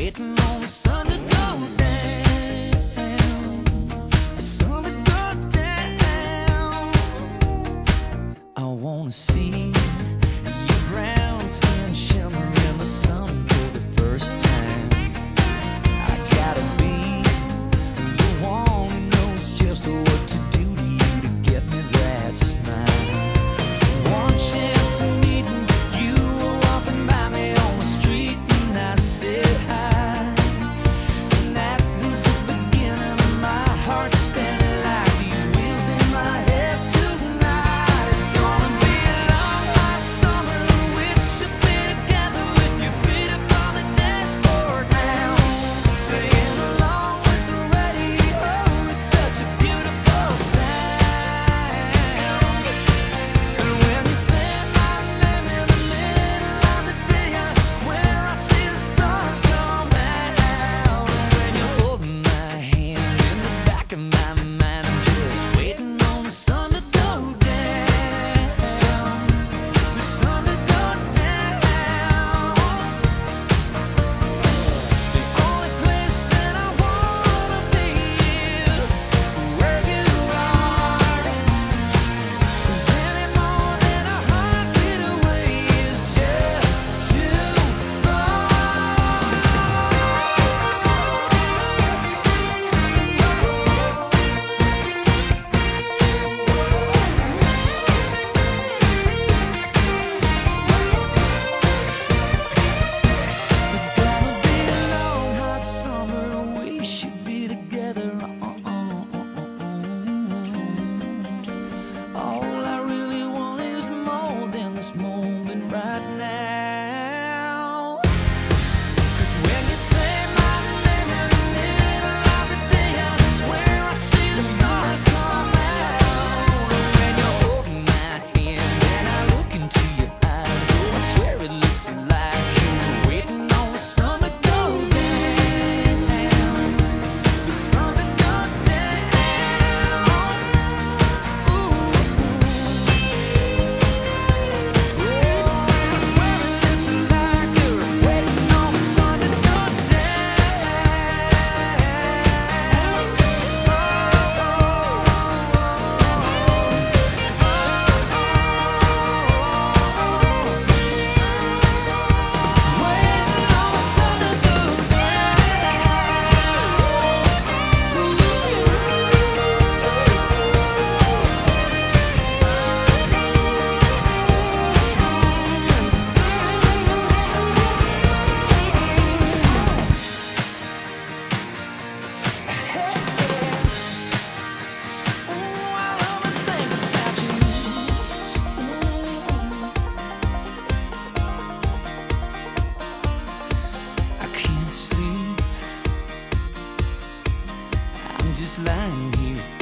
waiting on the sun to go down, the sun to go down. I wanna see your brown skin shimmer in the sun for the first time. I gotta be the one who knows just what to do to you to get me that smile. One chance of meeting you, walking by me on the street, and I said hi. And that was the beginning of my heart spinning like these wheels in my head tonight. It's gonna be a long, hot summer. We should be together with your feet up on the dashboard now, singing along with the radio. It's such a beautiful sound. And when you say my name in the middle of the day, I swear I see the stars come out. And when you're holding my hand in the back of my mind, I'm just waiting on the sun to go down, the sun to go down. The only place that I wanna be is where you are. 'Cause any more than a heartbeat away is just too far. It's gonna be a long, hot summer. We should be together. All I really want is more than this moment right now. 'Cause when you say my name in the middle of the day, I swear I see the stars come out. When you're holding my hand and I look into your eyes, oh, I swear it looks like you're waiting on the sun to go down, the sun to go down. Ooh, I swear it looks like you're waiting on the sun to go I can't sleep. I'm just lying here